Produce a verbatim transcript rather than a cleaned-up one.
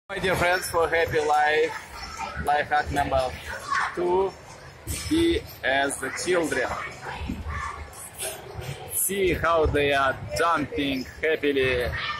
My dear friends, for happy life, life hack number two, be as the children. See how they are jumping happily